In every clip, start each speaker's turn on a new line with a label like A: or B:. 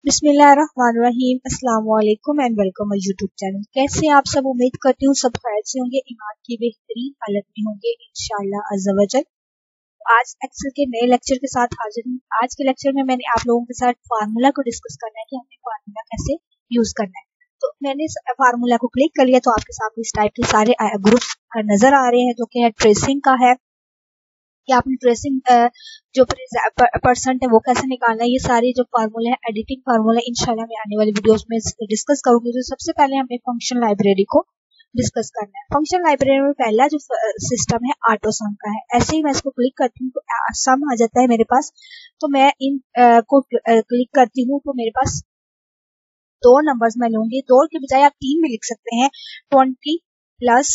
A: बिस्मिल्लाहिर्रहमानिर्रहीम अस्सलाम वालेकुम and welcome my YouTube channel. कैसे हैं आप सब? उम्मीद करती हूँ सब खैर से होंगे, ईमान की बेहतरीन हालत में होंगे इंशाल्लाह अज़्ज़ा वजल। आज एक्सेल के नए लेक्चर के साथ हाजिर हूँ। आज के लेक्चर में मैंने आप लोगों के साथ फार्मूला को डिस्कस करना है कि हमें फार्मूला कैसे यूज करना है। तो मैंने फार्मूला को क्लिक कर लिया तो आपके सामने इस टाइप के सारे ग्रुप्स नजर आ रहे हैं, जो कि है ट्रेसिंग का है कि आपने ट्रेसिंग जो परसेंट है वो कैसे निकालना है। ये सारे जो फार्मूले हैं एडिटिंग फार्मूला इंशाल्लाह मैं आने वाली वीडियोस में डिस्कस करूंगी। तो सबसे पहले हमें फंक्शन लाइब्रेरी को डिस्कस करना है। फंक्शन लाइब्रेरी में पहला जो सिस्टम है ऑटो सम का है। ऐसे ही मैं इसको क्लिक करती हूँ तो सम आ जाता है मेरे पास। तो मैं इन को क्लिक करती हूँ तो मेरे पास दो नंबर्स मैं लूंगी। दो के बजाय आप तीन भी लिख सकते हैं। 20 प्लस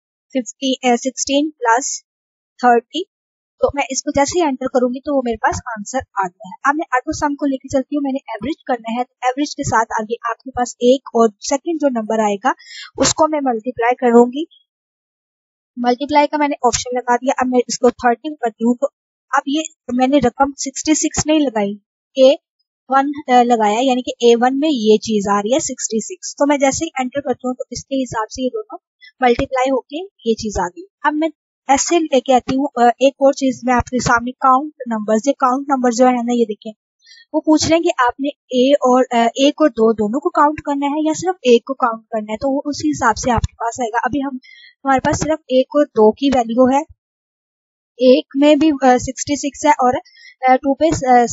A: 16 प्लस 30। तो मैं इसको जैसे ही एंटर करूंगी तो वो मेरे पास आंसर आ गया है। अब मैं ऑटो सम को लेके चलती हूँ। मैंने एवरेज करना है तो एवरेज के साथ आगे आपके पास एक और सेकंड जो नंबर आएगा उसको मैं मल्टीप्लाई करूंगी। मल्टीप्लाई का मैंने ऑप्शन लगा दिया। अब मैं इसको 30 करती हूँ तो अब ये मैंने रकम 66 नहीं लगाई, A1 लगाया, यानी कि A1 में ये चीज आ रही है 66। तो मैं जैसे ही एंटर करती हूँ तो इसके हिसाब से ये दोनों मल्टीप्लाई होके ये चीज आ गई। अब मैं ऐसे लेके आती हूँ एक और चीज मैं आपके सामने काउंट नंबर्स। ये काउंट नंबर जो है ना, ये देखें, वो पूछ रहे हैं कि आपने एक और दो दोनों को काउंट करना है या सिर्फ एक को काउंट करना है। तो वो उसी हिसाब से आपके पास आएगा। अभी हमारे पास सिर्फ एक और दो की वैल्यू है। एक में भी 66 है और 2 पे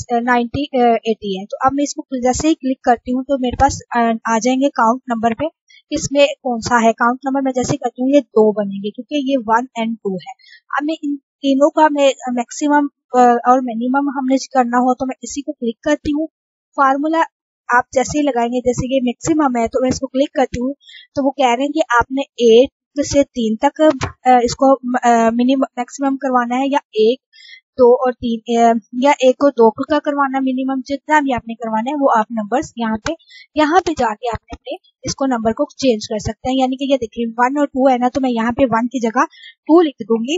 A: 80 है। तो अब मैं इसको जैसे ही क्लिक करती हूँ तो मेरे पास आ जाएंगे काउंट नंबर पे इसमें कौन सा है काउंट नंबर। मैं जैसे करती हूँ ये दो बनेंगे क्योंकि ये 1 एंड 2 है। अब मैं इन तीनों का मैं मैक्सिमम और मिनिमम हमने करना हो तो मैं इसी को क्लिक करती हूँ। फार्मूला आप जैसे ही लगाएंगे, जैसे ये मैक्सिमम है तो मैं इसको क्लिक करती हूँ तो वो कह रहे हैं कि आपने 1 से 3 तक इसको मिनिमम मैक्सिमम करवाना है या 1, 2 और 3 या 1 और 2 का करवाना मिनिमम। जितना भी आपने करवाना है वो आप नंबर्स यहाँ पे जाके आपने अपने इसको नंबर को चेंज कर सकते हैं। यानी कि ये देखिए 1 और 2 है ना, तो मैं यहाँ पे 1 की जगह 2 लिख दूंगी।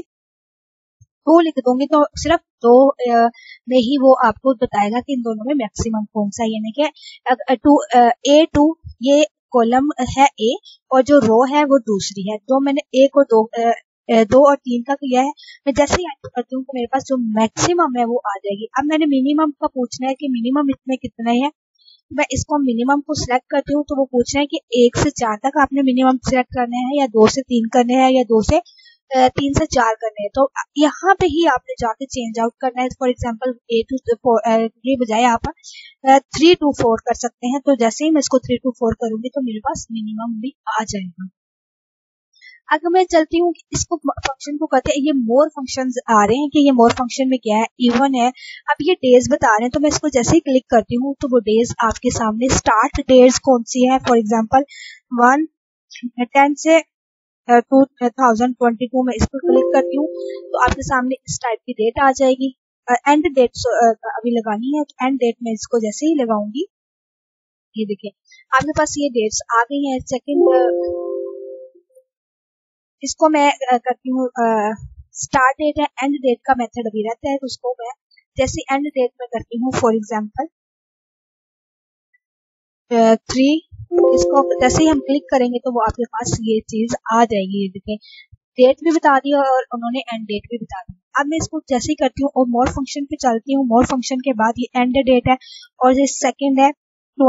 A: 2 लिख दूंगी तो सिर्फ 2 में ही वो आपको बताएगा कि इन दोनों में मैक्सिमम कौन सा है। यानी कि A2 ये कॉलम है A और जो रो है वो दूसरी है। तो मैंने 1 और 2 और 3 का किया है। मैं जैसे ही एंटर करती हूँ तो मेरे पास जो मैक्सिमम है वो आ जाएगी। अब मैंने मिनिमम का पूछना है कि मिनिमम इसमें कितना है। मैं इसको मिनिमम को सिलेक्ट करती हूँ तो वो पूछ रहे हैं कि 1 से 4 तक आपने मिनिमम सिलेक्ट करने हैं या 2 से 3 करने हैं या 3 से 4 करने हैं। तो यहाँ पे ही आपने जाके चेंज आउट करना है। फॉर एग्जांपल A2 के बजाय आप 3 to 4 कर सकते हैं। तो जैसे ही मैं इसको 3 to 4 करूंगी तो मेरे पास मिनिमम भी आ जाएगा। अगर मैं चलती हूँ इसको फंक्शन को कहते हैं, ये मोर फंक्शंस आ रहे हैं कि ये मोर फंक्शन में क्या है, इवन है। अब ये डेज बता रहे हैं तो मैं इसको जैसे ही क्लिक करती हूँ तो वो डेज आपके सामने स्टार्ट डेज कौन सी है। फॉर एग्जांपल 1/10 से 2022 में इसको क्लिक करती हूँ तो आपके सामने इस टाइप की डेट आ जाएगी। एंड डेट अभी लगानी है तो एंड डेट में इसको जैसे ही लगाऊंगी ये देखिए आपके पास ये डेट्स आ गई हैं। सेकंड इसको मैं करती हूँ स्टार्ट डेट है, एंड डेट का मेथड अभी रहता है तो उसको मैं जैसे एंड डेट में करती हूँ। फॉर एग्जांपल 3, इसको जैसे ही हम क्लिक करेंगे तो वो आपके पास ये चीज आ जाएगी। ये देखिए डेट भी बता दिया और उन्होंने एंड डेट भी बता दिया। अब मैं इसको जैसे ही करती हूँ और मोर फंक्शन पे चलती हूँ। मोर फंक्शन के बाद ये एंड डेट है और ये सेकंड है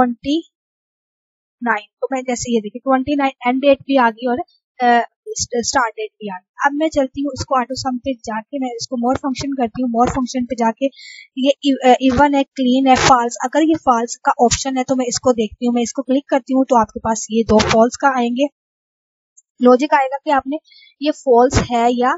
A: 29। तो मैं जैसे ये देखिए 29 एंड डेट भी आ गई और स्टार्ट डेट भी आ गई। अब मैं चलती हूँ इसको ऑटो सम पे जाके मैं इसको मोर फंक्शन करती हूँ। मोर फंक्शन पे जाके ये इवन है, क्लीन है, फॉल्स। अगर ये फॉल्स का ऑप्शन है तो मैं इसको देखती हूँ। मैं इसको क्लिक करती हूँ तो आपके पास ये दो फॉल्स का आएंगे। लॉजिक आएगा कि आपने ये फॉल्स है या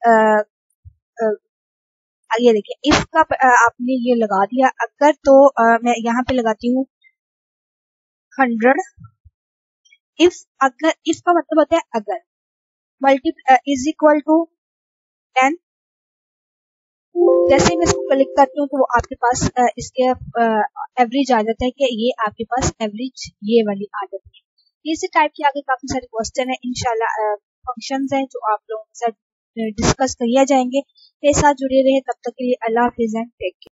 A: ये देखिए इफ का आपने ये लगा दिया। अगर तो मैं यहाँ पे लगाती हूँ 100। अगर इफ का मतलब होता है अगर, मल्टी इज इक्वल टू 10। जैसे मैं इसको क्लिक करती हूँ तो वो आपके पास इसके एवरेज आ जाता है कि ये आपके पास एवरेज ये वाली आ जाती है। इसी टाइप के आगे काफी सारे क्वेश्चन है इंशाल्लाह, फंक्शंस हैं जो आप लोगों के साथ डिस्कस किए जाएंगे। मेरे साथ जुड़े रहे, तब तक के लिए अल्लाह हाफिज़ एंड टेक केयर।